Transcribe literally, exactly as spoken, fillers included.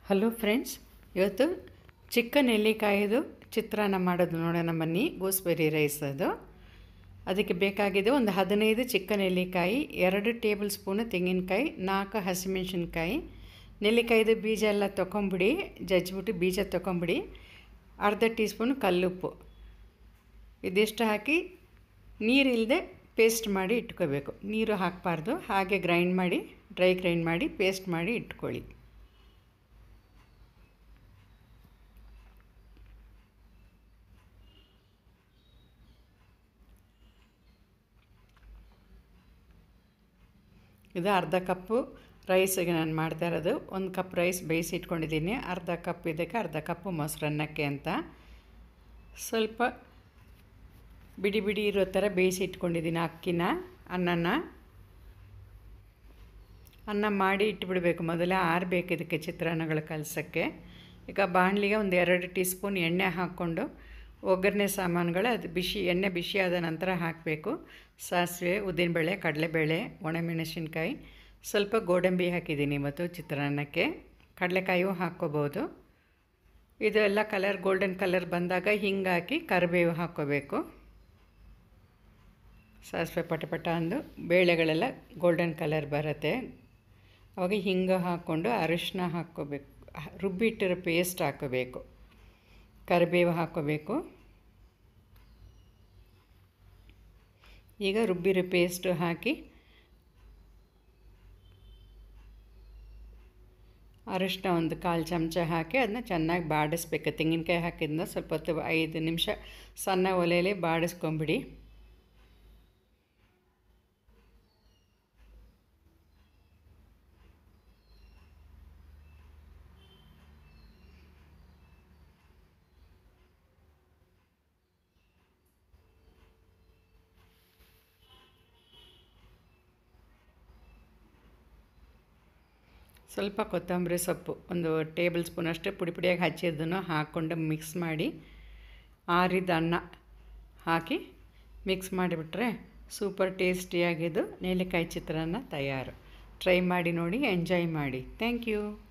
Hello friends, ಇವತ್ತು ಚಿಕ್ಕ ನೆಲ್ಲಿಕಾಯಿದು ಚಿತ್ರಾನ್ನ ಮಾಡೋದು ನೋಡೋಣ ಬನ್ನಿ. ಗೂಸ್ಬೆರಿ ರೈಸ್ ಅದು. ಅದಕ್ಕೆ ಬೇಕಾಗಿದೆ ಒಂದು ಹದಿನೈದು ಚಿಕ್ಕ ನೆಲ್ಲಿಕಾಯಿ, ಎರಡು ಟೇಬಲ್ ಸ್ಪೂನು ತೆಂಗಿನಕಾಯಿ, ನಾಲ್ಕು ಹಸಿಮೆಣಸಿನ್ಕಾಯಿ. ನೆಲ್ಲಿಕಾಯಿದು ಬೀಜ ಎಲ್ಲ ತೊಗೊಂಬಿಡಿ, ಜಜ್ಜಿಬಿಟ್ಟು ಬೀಜ ತೊಗೊಂಬಿಡಿ. ಅರ್ಧ ಟೀ ಸ್ಪೂನು ಕಲ್ಲುಪ್ಪು ಇದಿಷ್ಟು ಹಾಕಿ ನೀರಿಲ್ಲದೆ ಪೇಸ್ಟ್ ಮಾಡಿ ಇಟ್ಕೋಬೇಕು. ನೀರು ಹಾಕಬಾರ್ದು, ಹಾಗೆ ಗ್ರೈಂಡ್ ಮಾಡಿ, ಡ್ರೈ ಗ್ರೈಂಡ್ ಮಾಡಿ ಪೇಸ್ಟ್ ಮಾಡಿ ಇಟ್ಕೊಳ್ಳಿ. ಇದು ಅರ್ಧ ಕಪ್ಪು ರೈಸಿಗೆ ನಾನು ಮಾಡ್ತಾ ಇರೋದು. ಒಂದು ಕಪ್ ರೈಸ್ ಬೇಯಿಸಿ ಇಟ್ಕೊಂಡಿದ್ದೀನಿ. ಅರ್ಧ ಕಪ್ ಇದಕ್ಕೆ ಅರ್ಧ ಕಪ್ಪು ಮೊಸರನ್ನಕ್ಕೆ ಅಂತ ಸ್ವಲ್ಪ ಬಿಡಿ ಬಿಡಿ ಇರೋ ಥರ ಬೇಯಿಸಿ ಇಟ್ಕೊಂಡಿದ್ದೀನಿ ಅಕ್ಕಿನ, ಅನ್ನನ. ಅನ್ನ ಮಾಡಿ ಇಟ್ಬಿಡಬೇಕು, ಮೊದಲೇ ಆರಬೇಕು ಇದಕ್ಕೆ ಚಿತ್ರಾನ್ನಗಳು ಕಲಸೋಕ್ಕೆ. ಈಗ ಬಾಣಲಿಗೆ ಒಂದು ಎರಡು ಟೀ ಸ್ಪೂನ್ ಎಣ್ಣೆ ಹಾಕ್ಕೊಂಡು ಒಗ್ಗರಣೆ ಸಾಮಾನುಗಳು ಅದು ಬಿಸಿ ಎಣ್ಣೆ ಬಿಸಿ ಆದ ನಂತರ ಹಾಕಬೇಕು. ಸಾಸಿವೆ, ಉದ್ದಿನಬೇಳೆ, ಕಡಲೆಬೇಳೆ, ಒಣಮೆಣಸಿನ್ಕಾಯಿ, ಸ್ವಲ್ಪ ಗೋಡಂಬಿ ಹಾಕಿದ್ದೀನಿ ಇವತ್ತು ಚಿತ್ರಾನ್ನಕ್ಕೆ. ಕಡಲೆಕಾಯಿಯೂ ಹಾಕ್ಕೋಬೋದು. ಇದು ಎಲ್ಲ ಕಲರ್ ಗೋಲ್ಡನ್ ಕಲರ್ ಬಂದಾಗ ಹಿಂಗೆ ಹಾಕಿ ಕರಿಬೇವು ಹಾಕ್ಕೋಬೇಕು. ಸಾಸಿವೆ ಪಟಪಟ ಅಂದು ಬೇಳೆಗಳೆಲ್ಲ ಗೋಲ್ಡನ್ ಕಲರ್ ಬರುತ್ತೆ. ಅವಾಗ ಹಿಂಗೆ ಹಾಕ್ಕೊಂಡು ಅರಿಶಿನ ಹಾಕ್ಕೋಬೇಕು. ರುಬ್ಬಿಟ್ಟಿರೋ ಪೇಸ್ಟ್ ಹಾಕ್ಕೋಬೇಕು. ಕರಿಬೇವು ಹಾಕ್ಕೋಬೇಕು. ಈಗ ರುಬ್ಬಿರೋ ಪೇಸ್ಟು ಹಾಕಿ ಅರಿಶಿನ ಒಂದು ಕಾಲು ಚಮಚ ಹಾಕಿ ಅದನ್ನ ಚೆನ್ನಾಗಿ ಬಾಡಿಸ್ಬೇಕು. ತೆಂಗಿನಕಾಯಿ ಹಾಕಿದ್ನ ಸ್ವಲ್ಪ ಹೊತ್ತು ಐದು ನಿಮಿಷ ಸಣ್ಣ ಒಲೆಯಲ್ಲಿ ಬಾಡಿಸ್ಕೊಂಬಿಡಿ. ಸ್ವಲ್ಪ ಕೊತ್ತಂಬರಿ ಸೊಪ್ಪು ಒಂದು ಟೇಬಲ್ ಸ್ಪೂನಷ್ಟು ಪುಡಿ ಪುಡಿಯಾಗಿ ಹಚ್ಚಿದ್ದನ್ನು ಹಾಕ್ಕೊಂಡು ಮಿಕ್ಸ್ ಮಾಡಿ, ಆರಿದ ಅನ್ನ ಹಾಕಿ ಮಿಕ್ಸ್ ಮಾಡಿಬಿಟ್ರೆ ಸೂಪರ್ ಟೇಸ್ಟಿಯಾಗಿದ್ದು ನೆಲ್ಲಿಕಾಯಿ ಚಿತ್ರಾನ್ನ ತಯಾರು. ಟ್ರೈ ಮಾಡಿ ನೋಡಿ, ಎಂಜಾಯ್ ಮಾಡಿ. Thank you.